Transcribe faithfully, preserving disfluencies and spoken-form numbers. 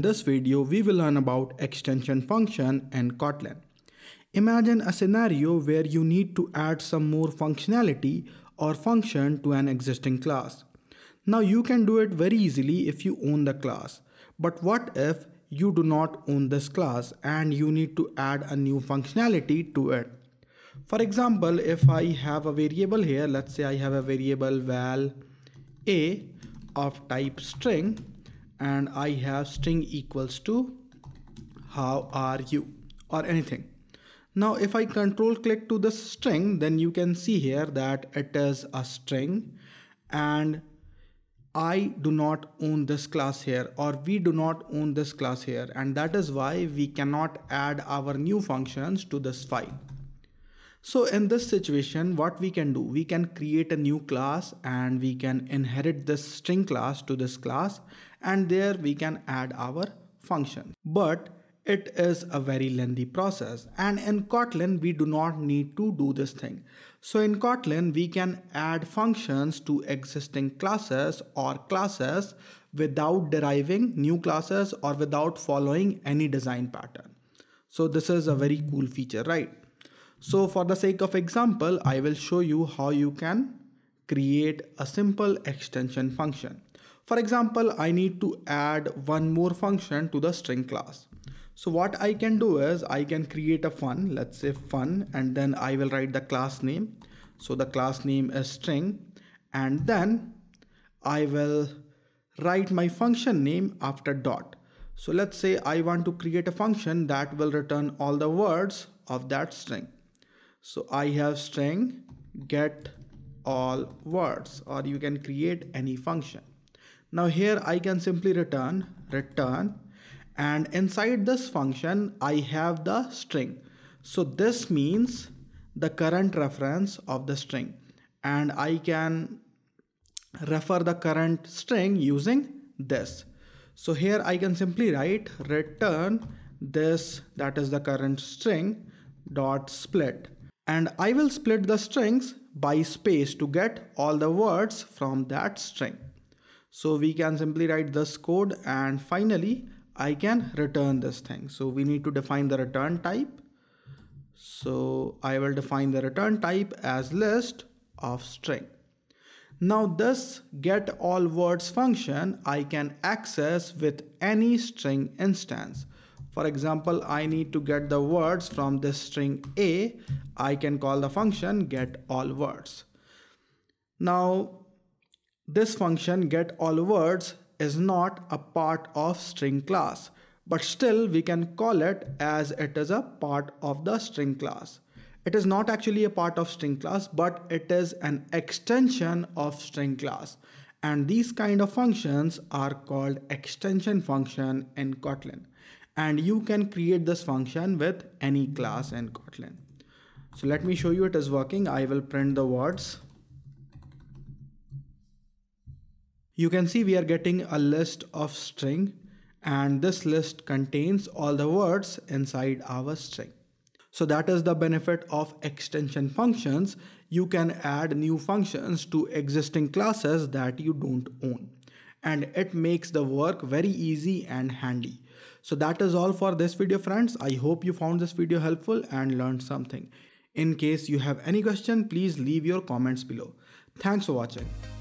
In this video, we will learn about extension function in Kotlin. Imagine a scenario where you need to add some more functionality or function to an existing class. Now you can do it very easily if you own the class. But what if you do not own this class and you need to add a new functionality to it? For example, if I have a variable here, let's say I have a variable val a of type string, and I have string equals to how are you or anything. Now if I control click to this string, then you can see here that it is a string and I do not own this class here, or we do not own this class here, and that is why we cannot add our new functions to this file. So in this situation, what we can do, we can create a new class and we can inherit this string class to this class, and there we can add our function. But it is a very lengthy process, and in Kotlin we do not need to do this thing. So in Kotlin we can add functions to existing classes or classes without deriving new classes or without following any design pattern. So this is a very cool feature, right? So for the sake of example, I will show you how you can create a simple extension function. For example, I need to add one more function to the string class. So what I can do is I can create a fun, let's say fun, and then I will write the class name. So the class name is string, and then I will write my function name after dot. So let's say I want to create a function that will return all the words of that string. So I have string get all words, or you can create any function. Now here I can simply return return, and inside this function I have the string. So this means the current reference of the string, and I can refer the current string using this. So here I can simply write return this, that is the current string, dot split, and I will split the strings by space to get all the words from that string. So we can simply write this code, and finally I can return this thing. So we need to define the return type. So I will define the return type as list of string. Now this get all words function I can access with any string instance. For example, I need to get the words from this string A. I can call the function get all words. Now this function get all words is not a part of string class, but still we can call it as it is a part of the string class. It is not actually a part of string class, but it is an extension of string class, and these kind of functions are called extension function in Kotlin, and you can create this function with any class in Kotlin. So let me show you it is working. I will print the words. You can see we are getting a list of string, and this list contains all the words inside our string. So that is the benefit of extension functions. You can add new functions to existing classes that you don't own, and it makes the work very easy and handy. So that is all for this video, friends. I hope you found this video helpful and learned something. In case you have any question, please leave your comments below. Thanks for watching.